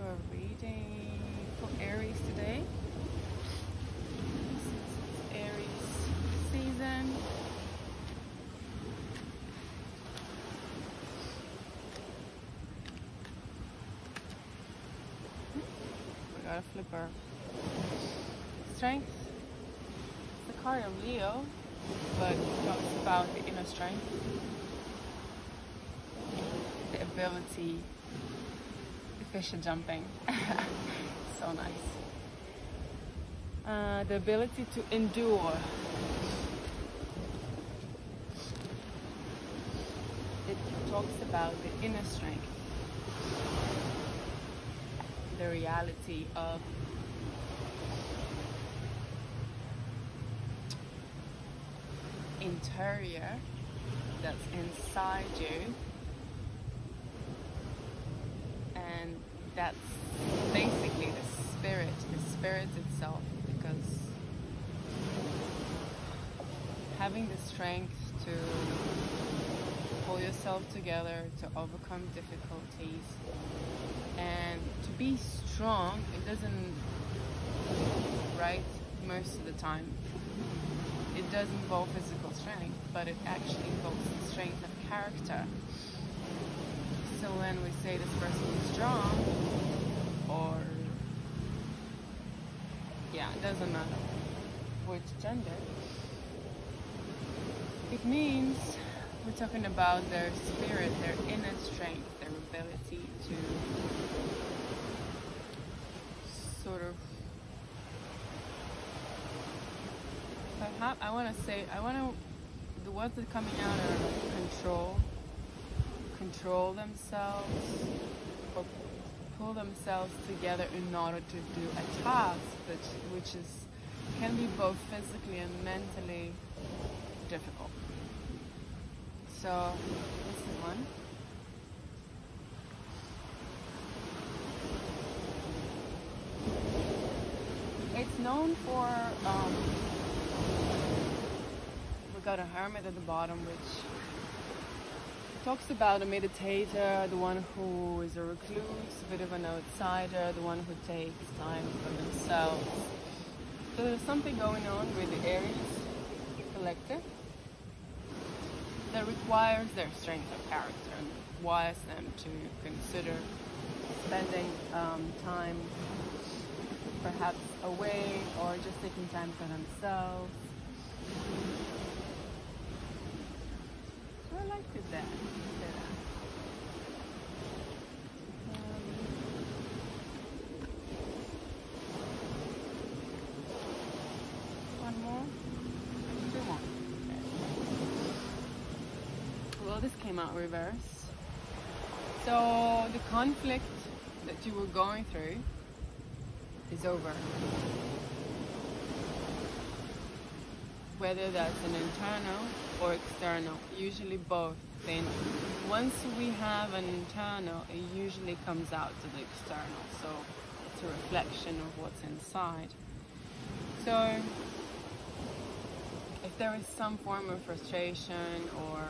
a reading for Aries today. Since it's Aries season. We got a flipper. Strength. It's the card of Leo, but it talks about the inner strength, the ability, the fish are jumping. So nice. The ability to endure. It talks about the inner strength, the reality of interior that's inside you, and that's basically the spirit itself, because having the strength to pull yourself together, to overcome difficulties, and to be strong, it doesn't, right, most of the time. It does involve physical strength, but it actually involves the strength of character. So when we say this person is strong, or, yeah, it doesn't matter which gender, it means we're talking about their spirit, their inner strength, their ability to sort of, the words that are coming out are control themselves, or pull themselves together in order to do a task which can be both physically and mentally difficult. So this is one. It's known for we got a hermit at the bottom, which talks about a meditator, the one who is a recluse, a bit of an outsider, the one who takes time for themselves. So there's something going on with the Aries collective that requires their strength of character and requires them to consider spending time perhaps away, or just taking time for themselves. So I like that. One more? Two more. Okay. Well, this came out reverse. So the conflict that you were going through is over. Whether that's an internal or external, usually both. Then once we have an internal, it usually comes out to the external. So it's a reflection of what's inside. So if there is some form of frustration, or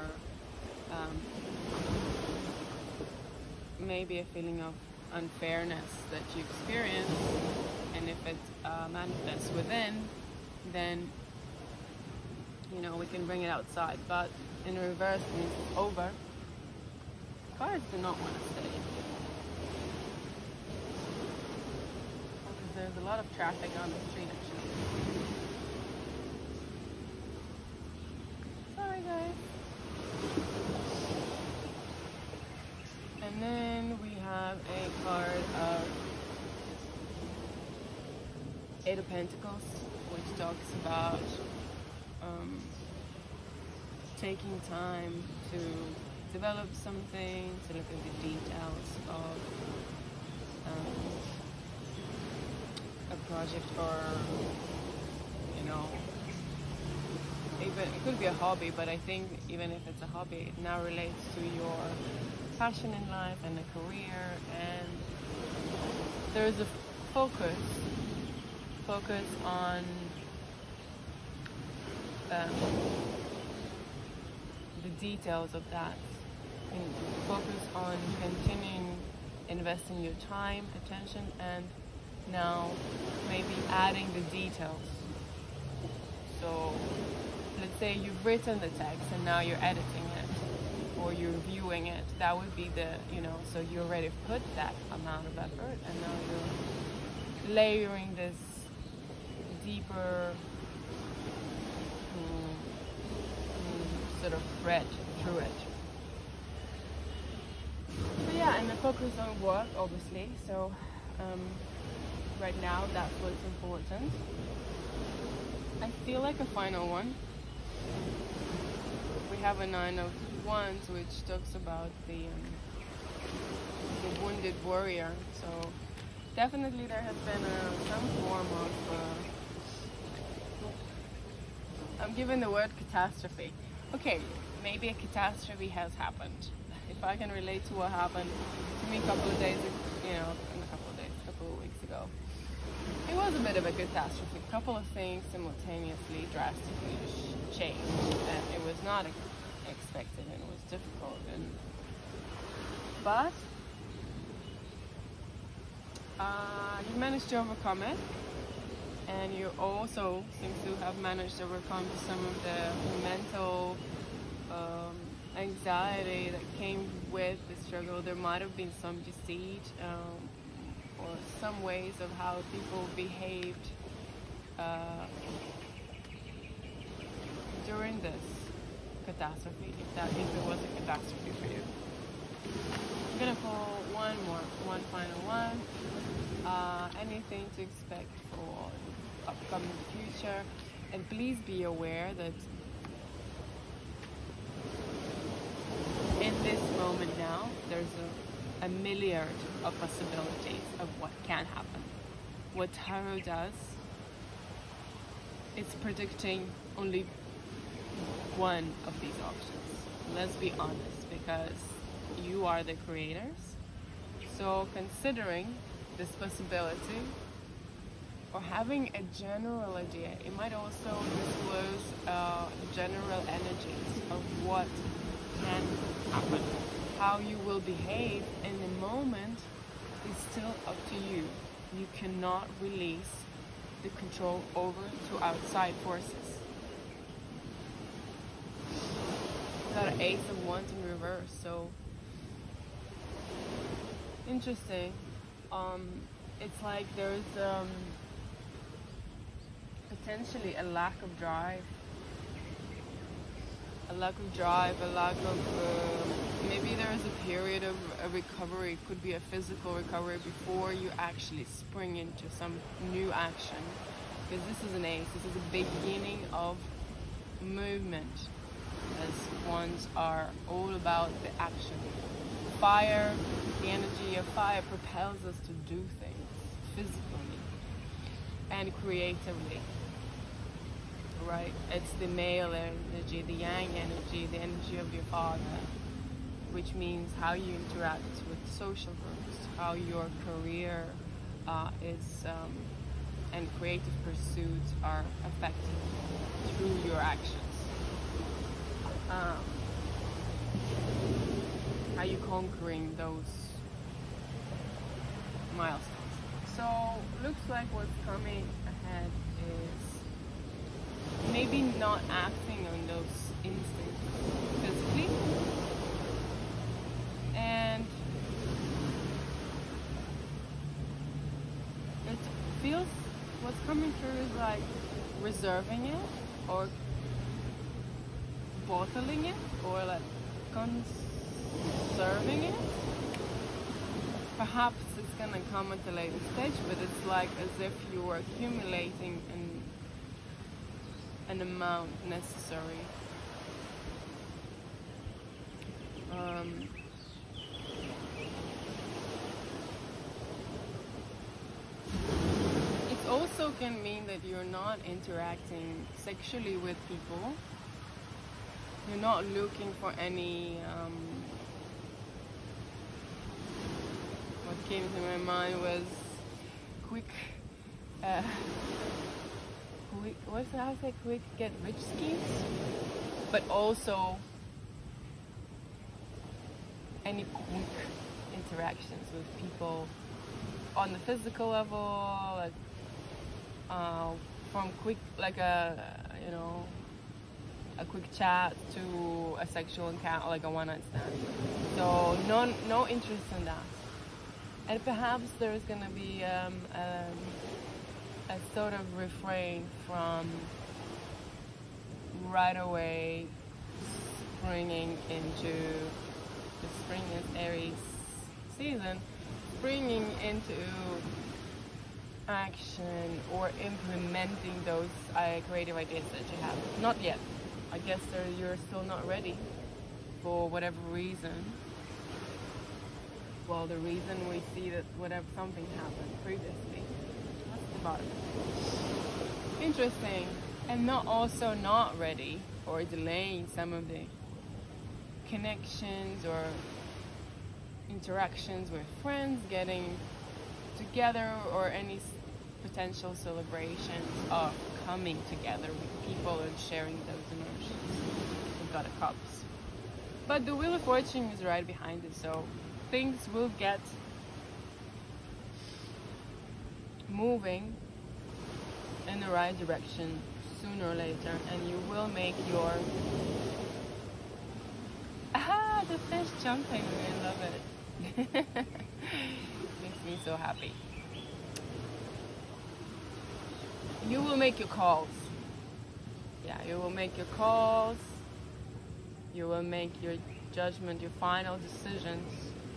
maybe a feeling of unfairness that you experience, and if it manifests within, then we can bring it outside. But in reverse, it means it's over. Cards do not want to stay, because there's a lot of traffic on the street actually. Sorry guys. And then we have a card of Eight of Pentacles, which talks about taking time to develop something, to look at the details of a project, or even it could be a hobby, but I think even if it's a hobby, it now relates to your passion in life and a career, and there's a focus on the details of that, and focus on continuing investing your time, attention, and now maybe adding the details. So let's say you've written the text and now you're editing it or you're reviewing it. That would be the, so you already put that amount of effort and now you're layering this deeper sort of thread through it. So yeah, and the focus on work, obviously. So right now, that's what's important. I feel like a final one. We have a 9 of Wands, which talks about the wounded warrior. So definitely there has been some form of I'm given the word catastrophe. Okay, maybe a catastrophe has happened. If I can relate to what happened to me a couple of weeks ago. It was a bit of a catastrophe. A couple of things simultaneously drastically changed, and it was not expected, and it was difficult. But you managed to overcome it. And you also seem to have managed to overcome some of the mental anxiety that came with the struggle. There might have been some deceit or some ways of how people behaved during this catastrophe, if it was a catastrophe for you. I'm gonna pull one final one. Anything to expect for upcoming future, and please be aware that in this moment now there's a milliard of possibilities of what can happen. What tarot does, it's predicting only one of these options. Let's be honest, because you are the creators. So considering this possibility, or having a general idea, it might also disclose general energies of what can happen. How you will behave in the moment is still up to you. You cannot release the control over to outside forces. Got an Ace of Wands in reverse, so interesting. It's like there's potentially a lack of drive, a lack of maybe there is a period of a recovery. It could be a physical recovery before you actually spring into some new action, because this is an Ace. This is a beginning of movement, as Wands are all about the action. Fire, the energy of fire propels us to do things physically and creatively, right? It's the male energy, the yang energy, the energy of your father, which means how you interact with social groups, how your career is and creative pursuits are affected through your actions. How you conquering those milestones. So looks like what's coming ahead is maybe not acting on those instincts physically, and it feels what's coming through is like reserving it or bottling it or like conserving it. Perhaps it's gonna come at a later stage, but it's like as if you were accumulating an amount necessary. It also can mean that you're not interacting sexually with people. You're not looking for any what came to my mind was quick quick get rich schemes, but also any quick interactions with people on the physical level, like from quick, like a quick chat to a sexual encounter, like a one-night stand. So no interest in that. And perhaps there's going to be a sort of refrain from right away springing into the spring is Aries season, springing into action or implementing those creative ideas that you have. Not yet. I guess you're still not ready for whatever reason. Well, the reason we see that whatever something happened previously. That's the bottom. Interesting. And not ready or delaying some of the connections or interactions with friends, getting together, or any potential celebrations of coming together with people and sharing those emotions. We've got a cups. But the Wheel of Fortune is right behind it, so things will get moving in the right direction sooner or later, and you will make your the fish jumping. I love it. Makes me so happy. You will make your calls. Yeah, you will make your calls. You will make your judgment, your final decisions.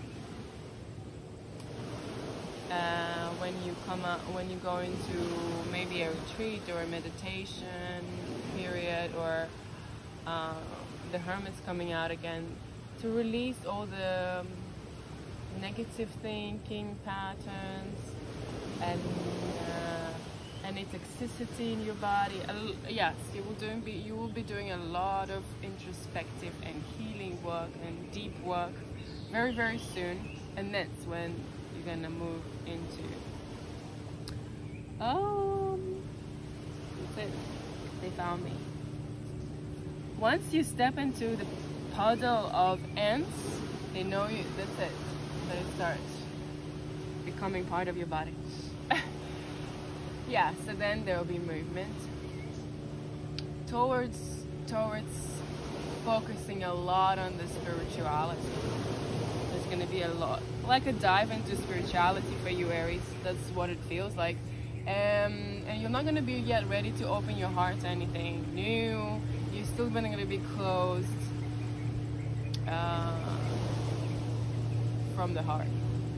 When you go into maybe a retreat or a meditation period, or the Hermit's coming out again, to release all the negative thinking patterns and any toxicity in your body. Yes, you will be doing a lot of introspective and healing work and deep work very, very soon, and that's when you're gonna move into that's it. They found me. Once you step into the puddle of ants, they know you. That's it. That it starts becoming part of your body. Yeah, so then there will be movement towards focusing a lot on the spirituality. There's going to be a lot, like a dive into spirituality for you, Aries. That's what it feels like. And you're not going to be yet ready to open your heart to anything new. You're still going to be closed from the heart.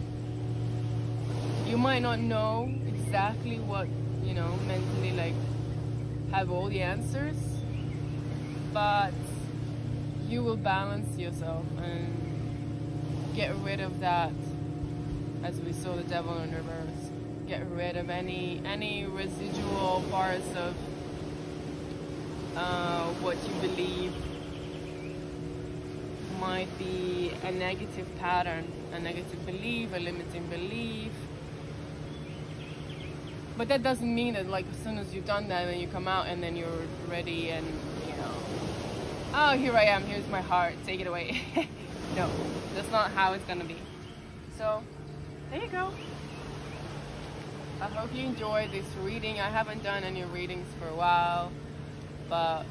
You might not know exactly what, mentally, like, have all the answers, but you will balance yourself and get rid of that, as we saw the devil in reverse. Get rid of any residual parts of what you believe might be a negative pattern, a negative belief, a limiting belief. But that doesn't mean that, like, as soon as you've done that, then you come out and then you're ready and, oh, here I am, here's my heart, take it away. No, that's not how it's gonna be. So, there you go. I hope you enjoyed this reading. I haven't done any readings for a while, but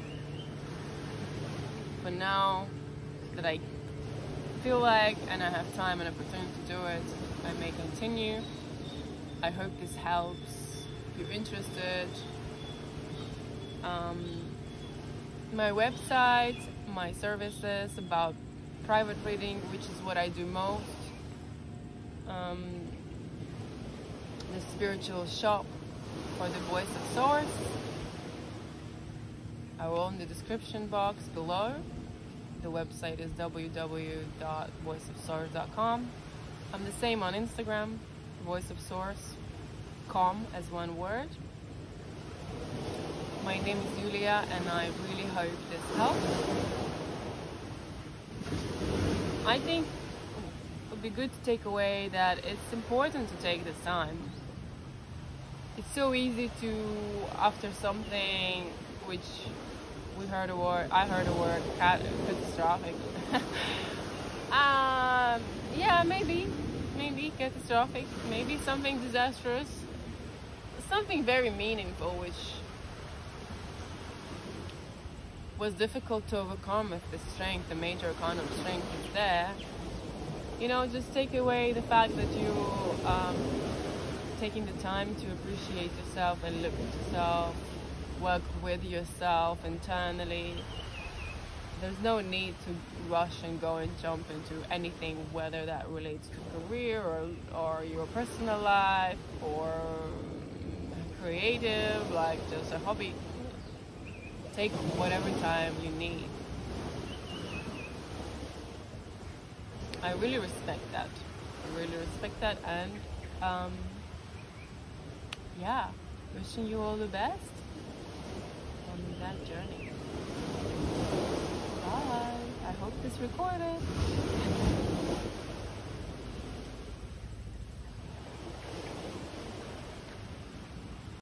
for now that I feel like and I have time and opportunity to do it, I may continue. I hope this helps. If you're interested, my website, my services about private reading, which is what I do most, the spiritual shop for the Voice of Source, I will in the description box below. The website is www.voiceofsource.com. I'm the same on Instagram, Voice of Source. As one word. My name is Julia, and I really hope this helps. I think it would be good to take away that it's important to take this time. It's so easy to, after something which I heard a word catastrophic. Yeah, maybe maybe catastrophic, maybe something disastrous, something very meaningful, which was difficult to overcome if the strength, the major kind of strength is there. You know, just take away the fact that you taking the time to appreciate yourself and look at yourself, work with yourself internally. There's no need to rush and go and jump into anything, whether that relates to career or your personal life or creative, like just a hobby. Take whatever time you need. I really respect that. And yeah, wishing you all the best on that journey. Bye. I hope this recorded.